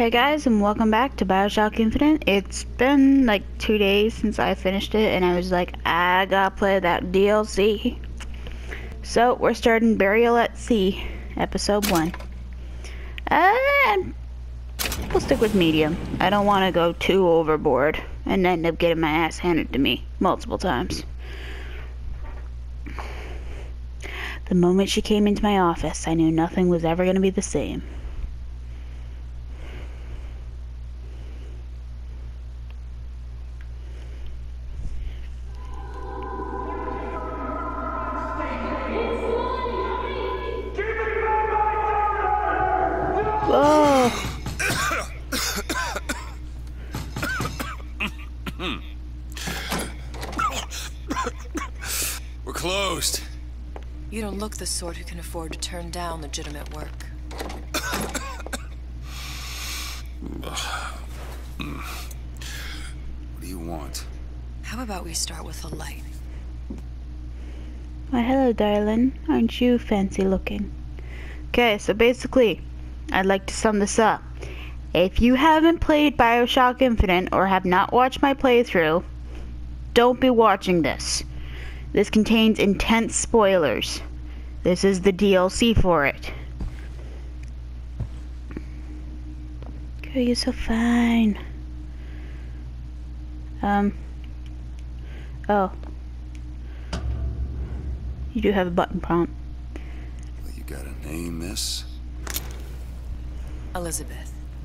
Hey guys, and welcome back to BioShock Infinite. It's been like 2 days since I finished it, and I was like, I gotta play that DLC. So, we're starting Burial at Sea, Episode 1. We'll stick with medium. I don't want to go too overboard and end up getting my ass handed to me multiple times. The moment she came into my office, I knew nothing was ever going to be the same. Whoa! We're closed. You don't look the sort who can afford to turn down legitimate work. What do you want? How about we start with a light? Why, hello, darling. Aren't you fancy looking? Okay, so basically, I'd like to sum this up. If you haven't played BioShock Infinite or have not watched my playthrough, don't be watching this. This contains intense spoilers. This is the DLC for it. Girl, you're so fine. Oh. You do have a button prompt. Well, you got a name, miss? Elizabeth.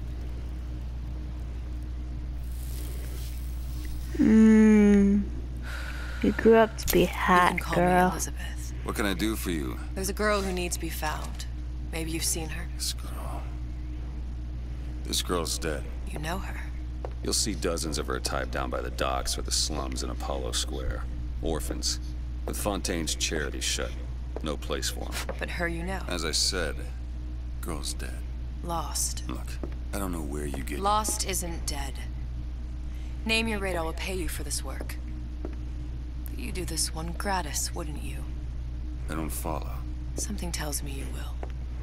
You grew up to be You hot, can call girl. me Elizabeth. What can I do for you? There's a girl who needs to be found. Maybe you've seen her. This girl. This girl's dead. You know her. You'll see dozens of her tied down by the docks or the slums in Apollo Square. Orphans. With Fontaine's charity shut. No place for them. But her you know. As I said, girl's dead. Lost. Look, I don't know where you get... Lost isn't dead. Name your rate, I will pay you for this work. But you do this one gratis, wouldn't you? I don't follow. Something tells me you will.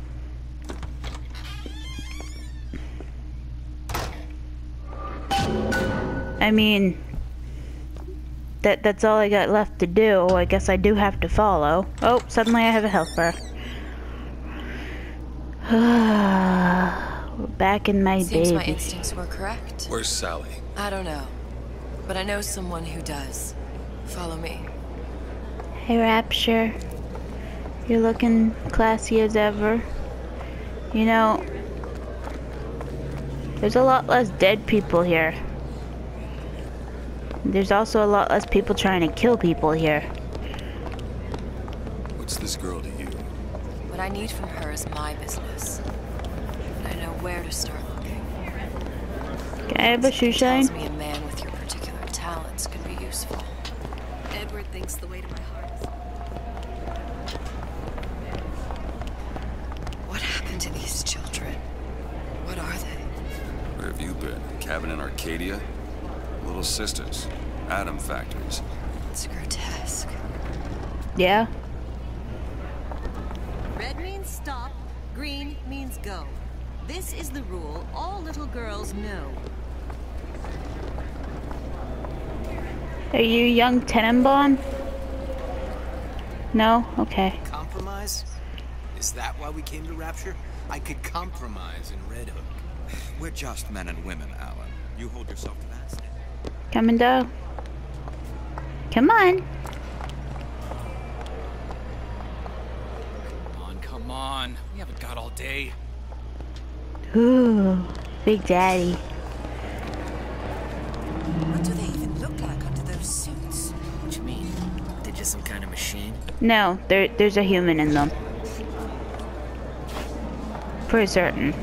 I mean, that's all I got left to do. I guess I do have to follow. Oh, suddenly I have a health bar. We're back in my Seems baby. my instincts were correct. Where's Sally? I don't know. But I know someone who does. Follow me. Hey, Rapture. You're looking classy as ever. You know, there's a lot less dead people here. There's also a lot less people trying to kill people here. What's this girl to you? What I need from her is my business. And I know where to start looking. Can I have a shoe shine? Tells me a man with your particular talents could be useful. Edward thinks the way to my heart is... What happened to these children? What are they? Where have you been? Cabin in Arcadia? Little sisters. Atom factories. It's grotesque. Yeah. Red means stop, green means go. This is the rule all little girls know. Are you young Tenenbaum? No? Okay. Compromise? Is that why we came to Rapture? I could compromise in Red Hook. We're just men and women, Alan. You hold yourself to that. Coming down. Come on. Come on. We haven't got all day. Ooh, Big Daddy. What do they even look like under those suits? What you mean? They're just some kind of machine? No, there's a human in them. For certain.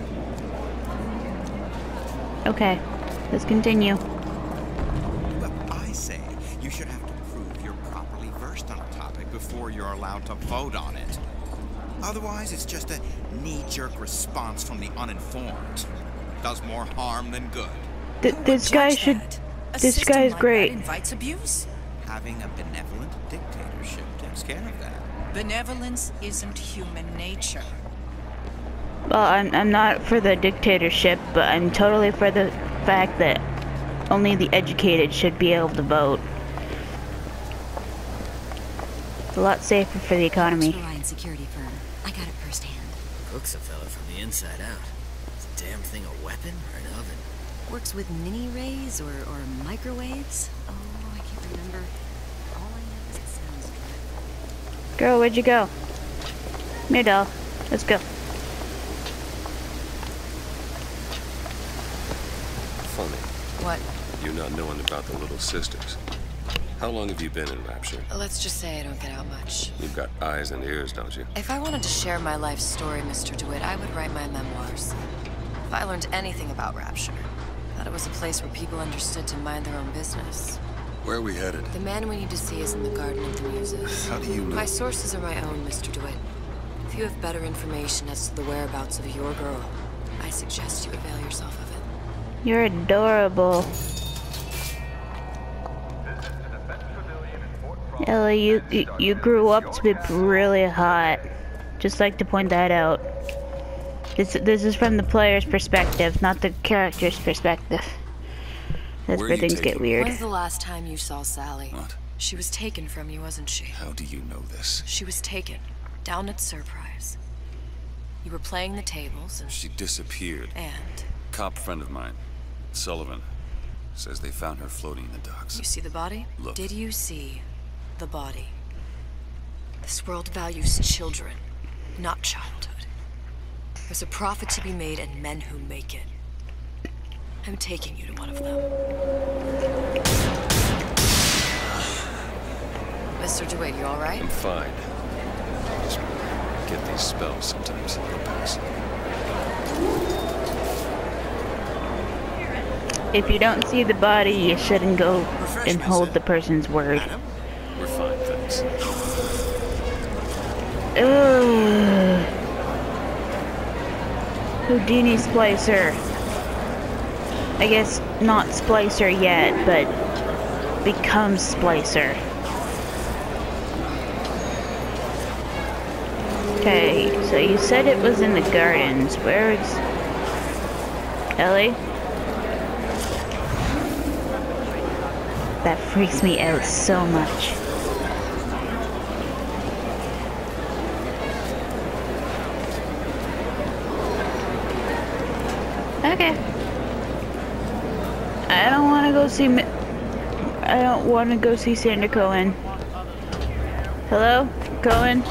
Okay, let's continue. Well, I say you should have to prove you're properly versed on a topic before you're allowed to vote on it. Otherwise, it's just a knee-jerk response from the uninformed. Does more harm than good. This guy should... This guy is great. Invites abuse. Having a benevolent dictatorship takes care of that. Benevolence isn't human nature. Well, I'm not for the dictatorship, but I'm totally for the fact that only the educated should be able to vote. It's a lot safer for the economy. Ryan security firm. I got it firsthand. Cooks a fella from the inside out. Is the damn thing a weapon or an oven? Works with mini rays or microwaves. Oh, I can't remember. All I know is it sounds good. Girl, where'd you go? Come here, doll. Let's go. Funny, What? you not knowing about the Little Sisters. How long have you been in Rapture? Let's just say I don't get out much. You've got eyes and ears, don't you? If I wanted to share my life story, Mr. DeWitt, I would write my memoirs. If I learned anything about Rapture, I thought it was a place where people understood to mind their own business. Where are we headed? The man we need to see is in the Garden of the Muses. How do you know? My sources are my own, Mr. DeWitt. If you have better information as to the whereabouts of your girl, I suggest you avail yourself of it. You're adorable. Ellie, you grew up to be really hot. Just like to point that out. This is from the player's perspective, not the character's perspective. That's where things get weird. When's the last time you saw Sally? What? She was taken from you, wasn't she? How do you know this? She was taken, down at Surprise. You were playing the tables and... She disappeared. And? Cop friend of mine, Sullivan, says they found her floating in the docks. You see the body? Look. Did you see the body? This world values children, not childhood. There's a profit to be made and men who make it. I'm taking you to one of them. Mr. DeWitt, you alright? I'm fine. Just get these spells sometimes. They'll pass. If you don't see the body, you shouldn't go and hold the person's word. We're fine, thanks. Ugh. Houdini Splicer. I guess not Splicer yet, but becomes Splicer. Okay, so you said it was in the gardens. Where is Ellie? That freaks me out so much. Okay. I don't want to go see Sander Cohen. Hello, Cohen?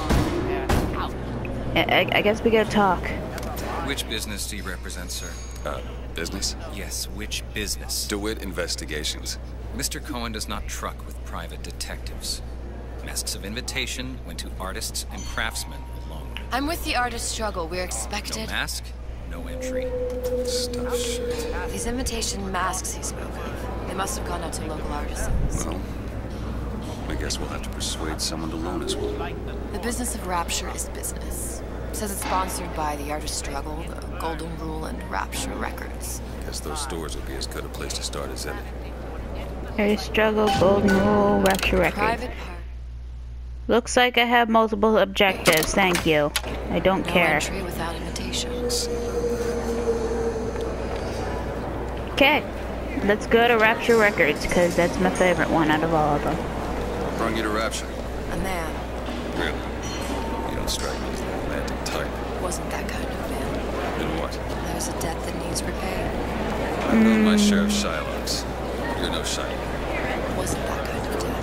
I guess we gotta talk. Which business do you represent, sir? Business? Yes, which business? DeWitt Investigations. Mr. Cohen does not truck with private detectives. Masks of invitation went to artists and craftsmen alone. I'm with the artist struggle. We're No expected... mask, no entry. Stuff shit. These invitation masks he spoke of, they must have gone out to local artisans. Well, I guess we'll have to persuade someone to loan us one. The business of Rapture is business. Says it's sponsored by the Artist Struggle, the Golden Rule, and Rapture Records. Guess those stores would be as good a place to start as any. Artist Struggle, Golden Rule, Rapture Records. Private part. Looks like I have multiple objectives, thank you. I don't No care. entry without invitation. Okay, let's go to Rapture Records, because that's my favorite one out of all of them. Brought you to Rapture. A man Really? You don't strike me as the romantic type. wasn't that kind of man. Then what? There's a debt that needs repaying. I've known my share of Shylocks. You're no Shylock. Wasn't that kind of debt.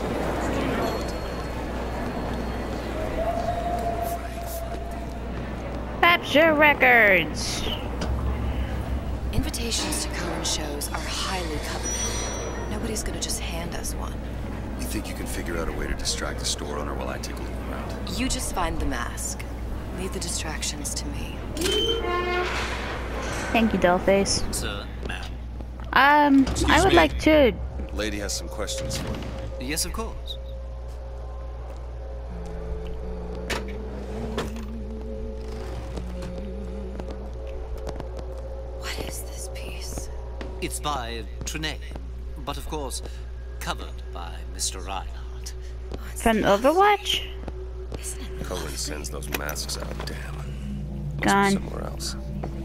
Rapture Records! Invitations to Cohen shows are highly coveted. Nobody's gonna just hand us one. You think you can figure out a way to distract the store owner while I take a look around? You just find the mask. Leave the distractions to me. Thank you, Dollface. Sir, ma'am. I would like to... Lady has some questions for you. Yes, of course. What is this piece? It's by Trunay, but of course, covered by Mr. Reinhardt. Oh, it's From lovely. Overwatch? Isn't it Cohen lovely? sends those masks out, damn. be gone. somewhere else.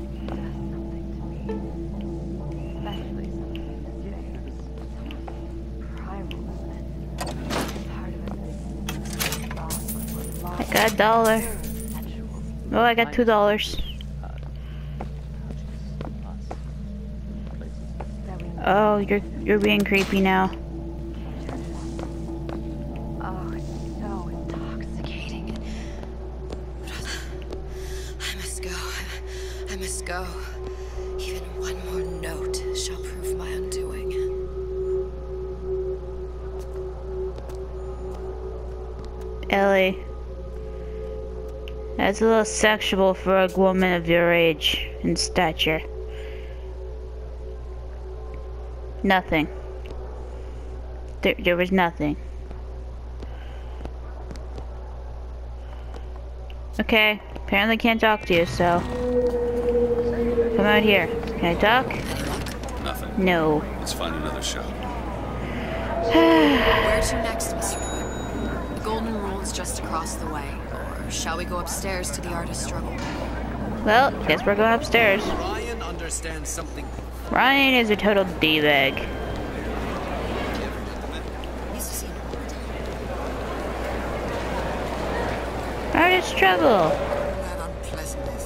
I got $1. Oh, I got $2. Oh, you're being creepy now. Oh, it's so intoxicating. I must go. I must go. Even one more note shall prove my undoing. Ellie. That's a little sexual for a woman of your age and stature. Nothing. There was nothing. Okay, apparently can't talk to you, so come out here. Can I talk? Nothing. No. Let's find another shop. Where to next, Mr. Wood? The Golden Rule is just across the way. Or shall we go upstairs to the Artist's Struggle? Well, guess we're going upstairs. Ryan understands something. Ryan is a total D-bag. Artist Struggle. That unpleasantness.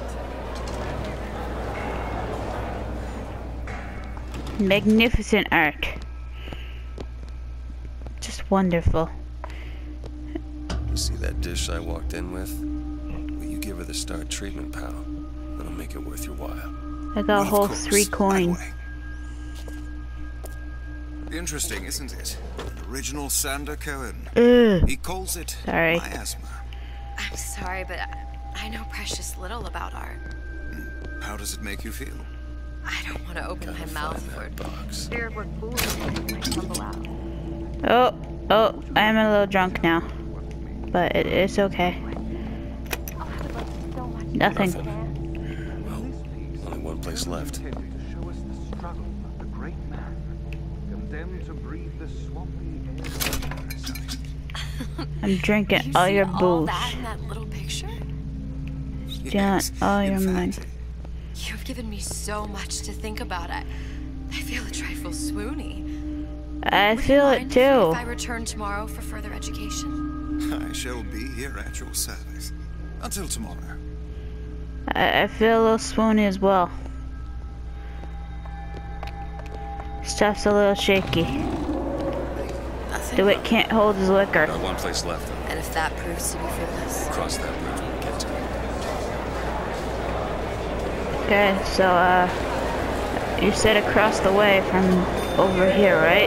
Magnificent art. Just wonderful. You see that dish I walked in with? Will you give her the Star treatment, pal? That'll make it worth your while. I got a whole 3 coins. Interesting, isn't it? Original Sander Cohen. Ugh. He calls it Sorry. miasma. I'm sorry, but I know precious little about art. How does it make you feel? I don't want to open my mouth for it. Box. Oh, I'm a little drunk now. But it's okay. Nothing. Well, only one place left. I'm drinking all your all booze. that in that little picture? Don't all your in money. fact, You've given me so much to think about. I feel a trifle swoony. I Would you feel it mind too. If I return tomorrow for further education? I shall be here at your service. Until tomorrow. I feel a little swoony as well. Stuff's a little shaky. Nothing. DeWitt can't hold his liquor. Got one place left, though. And if that proves to be fruitless? Cross that bridge when we get to it. Okay, so you said across the way from over here, right?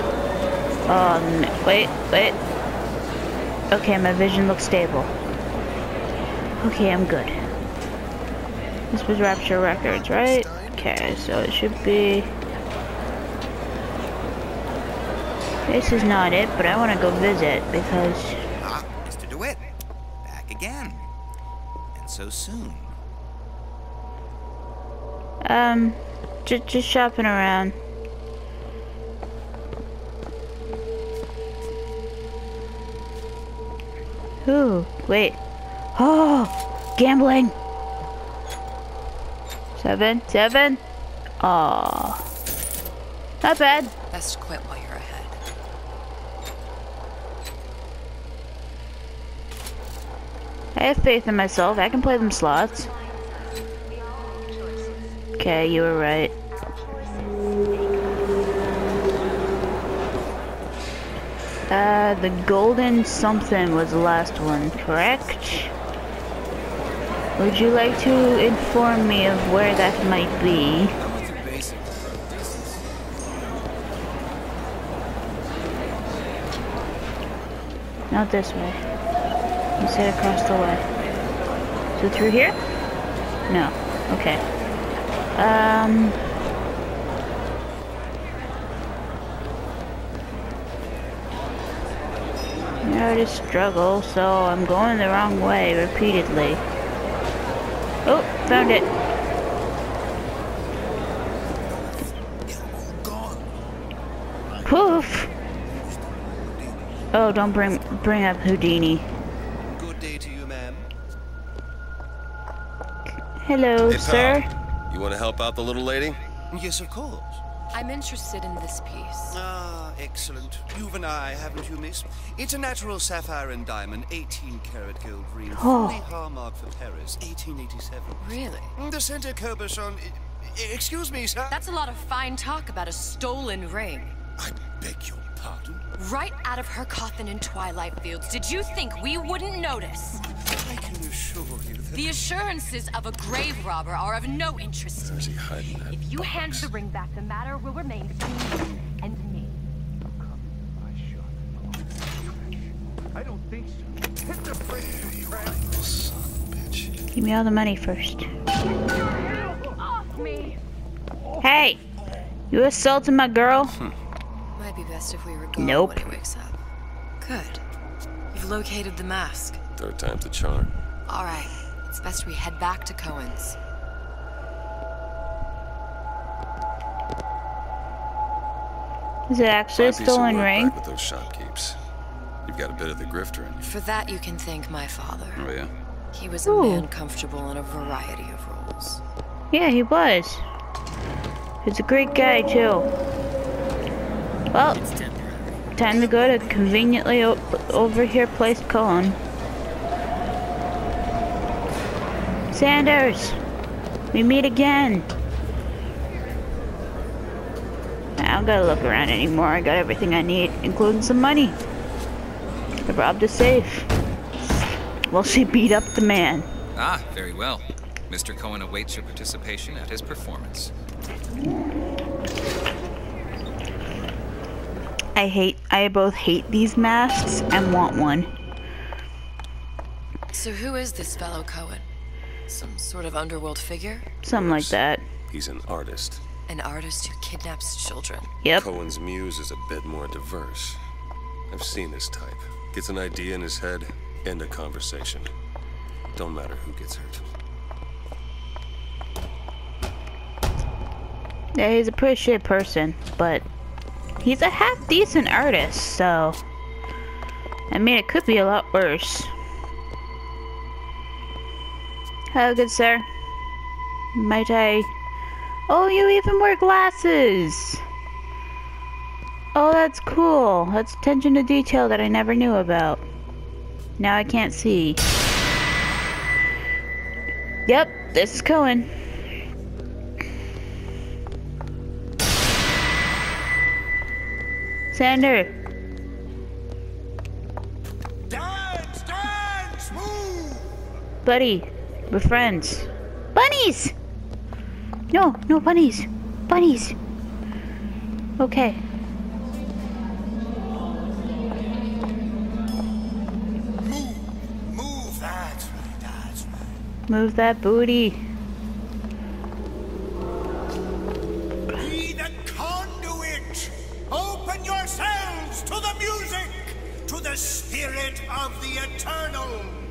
Wait. Okay, my vision looks stable. Okay, I'm good. This was Rapture Records, right? Okay, so it should be... This is not it, but I want to go visit because... Ah, Mr. DeWitt. Back again. And so soon. Just shopping around. Ooh, wait. Oh, gambling. 7. Aw. Not bad. Best quit while you're ahead. I have faith in myself. I can play them slots. Okay, you were right. The golden something was the last one, correct? Would you like to inform me of where that might be? Not this way. You said across the way. So through here? No. Okay. I already struggle, so I'm going the wrong way repeatedly. Oh, found it. Poof. Oh, don't bring up Houdini. Good day to you, ma'am. Hello, Hey, sir. pal. You want to help out the little lady? Yes, of course. I'm interested in this piece. Ah, excellent. You've an eye, haven't you, miss? It's a natural sapphire and diamond, 18-karat gold ring, Oh. fully hallmark for Paris, 1887. Really? The center Coberson... Excuse me, sir. That's a lot of fine talk about a stolen ring. I beg your pardon? Right out of her coffin in Twilight Fields. Did you think we wouldn't notice? I can assure you that... The assurances of a grave robber are of no interest to Where's me. he hiding that If you hand box? the ring back, the matter will remain between you and me. I don't think so. Hit the brakes, Trent. Son of a bitch. Give me all the money first. Off me! Hey! You assaulted my girl? Might be best if we were gone Nope. when he wakes up. Good. You've located the mask. Third time's the charm. All right. It's best we head back to Cohen's. Is it actually a Fine piece of stolen work ring? back with those shopkeeps. You've got a bit of the grifter in you. For that, you can thank my father. Oh, yeah? He was a Ooh. man comfortable in a variety of roles. Yeah, he was. He's a great guy, too. Well, time to go to conveniently over here placed Cohen. Sanders! We meet again! I don't gotta look around anymore. I got everything I need, including some money. I robbed a safe. Well, she beat up the man. Ah, very well. Mr. Cohen awaits your participation at his performance. I both hate these masks and want one. So who is this fellow Cohen? Some sort of underworld figure? Something like that. He's an artist. An artist who kidnaps children? Yep. Cohen's muse is a bit more diverse. I've seen his type. Gets an idea in his head, end a conversation. Don't matter who gets hurt. Yeah, he's a pretty shit person, but he's a half-decent artist, so... I mean, it could be a lot worse. Hello, good sir. Might I... Oh, you even wear glasses! Oh, that's cool. That's attention to detail that I never knew about. Now I can't see. Yep, this is Cohen. Sander. Dance, dance, move! Buddy, we're friends. Bunnies! No, no bunnies. Bunnies. Okay. Move that. That's right. Move that booty. Be the conduit. Open yourselves to the music, to the spirit of the eternal.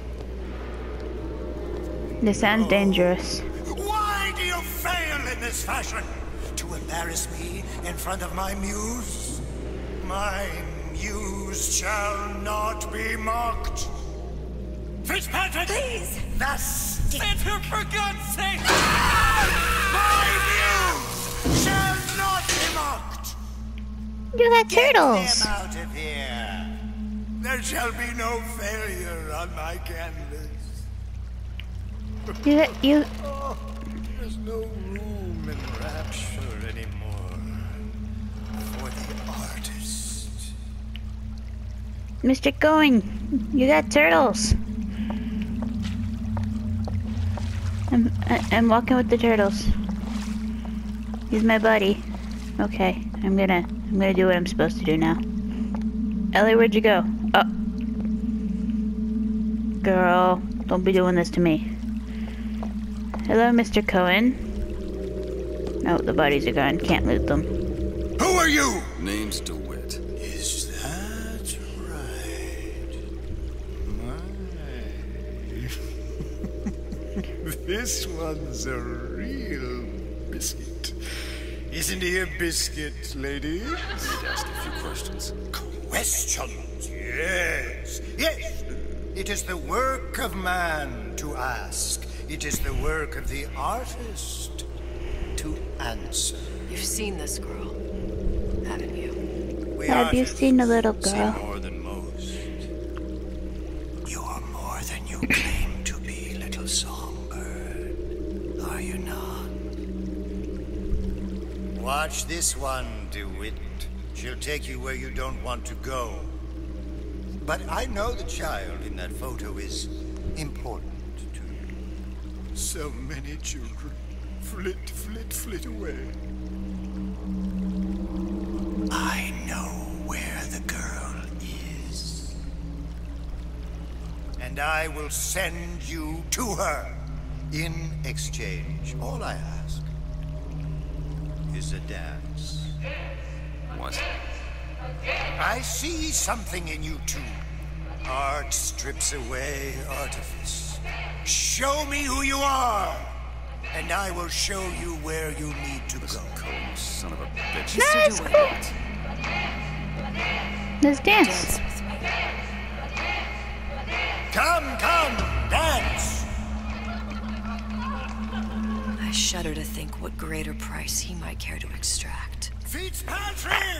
This sounds dangerous. Why do you fail in this fashion? To embarrass me in front of my muse? My muse shall not be mocked. Fitzpatrick! Please! Thus, for God's sake! My muse shall not be mocked! You got Get turtles. them out of here! There shall be no failure on my canvas. You. Oh, there's no room in Rapture anymore for the artist. Mr. Cohen, you got turtles. I'm walking with the turtles. He's my buddy. Okay, I'm gonna do what I'm supposed to do now. Ellie, where'd you go? Oh. Girl, don't be doing this to me. Hello, Mr. Cohen. Oh, the bodies are gone. Can't loot them. Who are you? Name's DeWitt. Is that right? My. This one's a real biscuit. Isn't he a biscuit, lady? Need to ask a few questions. Questions, yes. Yes. It is the work of man to ask. It is the work of the artist to answer. You've seen this girl, haven't you? We Have you artists seen a little see girl? more than most. You are more than you claim to be, little songbird. Are you not? Watch this one, DeWitt. She'll take you where you don't want to go. But I know the child in that photo is important to you. So many children flit, flit, flit away. I know where the girl is. And I will send you to her. In exchange, all I ask is a dance. What? I see something in you two. Art strips away artifice. Show me who you are, and I will show you where you need to go. Cohen, son of a bitch. Nice, cool. Let's dance. Come, dance! I shudder to think what greater price he might care to extract. Fitzpatrick!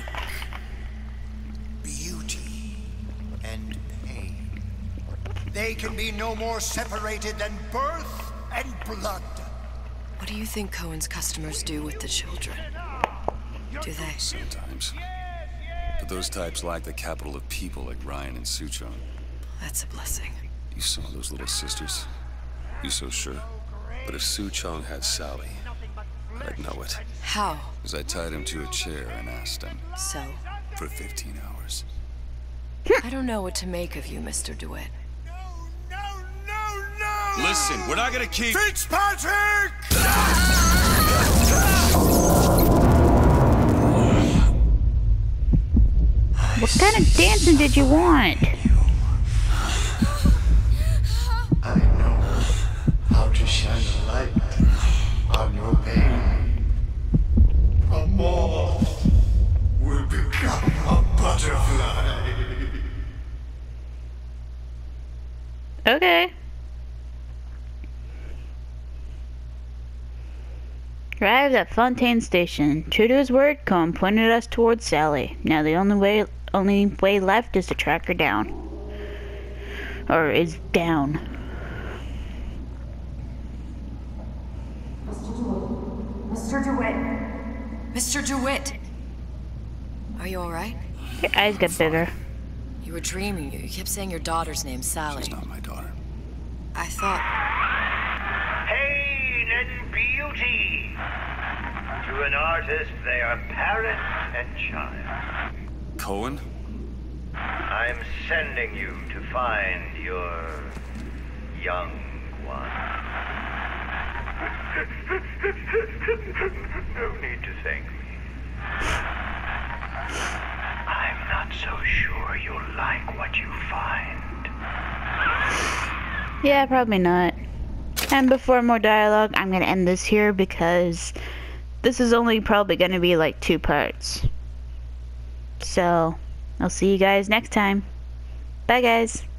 Beauty and pain. They can be no more separated than birth and blood. What do you think Cohen's customers do with the children? Do they? Sometimes. But those types lack the capital of people like Ryan and Suchong. That's a blessing. You saw those little sisters? You so sure? But if Suchong had Sally, I'd know it. How? As I tied him to a chair and asked him. So? For 15 hours. I don't know what to make of you, Mr. DeWitt. No! Listen, we're not gonna keep... Fitzpatrick! What kind of dancing did you want? I know how to shine a light on your pain. A moth will become a butterfly. Okay. Arrived at Fontaine Station. True to his word, Cohen pointed us towards Sally. Now the only way left is to track her down. Or is down. Mr. DeWitt! Mr. DeWitt! Are you alright? Your eyes got bigger. You were dreaming. You kept saying your daughter's name, Sally. She's not my daughter. I thought... Pain and beauty. To an artist, they are parent and child. Cohen? I'm sending you to find your young one. No need to thank me. I'm not so sure you'll like what you find. Yeah, probably not. And before more dialogue, I'm gonna end this here because this is only probably gonna be like 2 parts. So, I'll see you guys next time. Bye, guys.